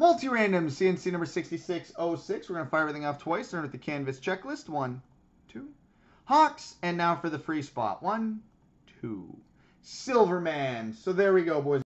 Multi Randoms, C&C number 6606. We're going to fire everything off twice. Start with the canvas checklist. 1, 2. Hawks. And now for the free spot. 1, 2. Silverman. So there we go, boys.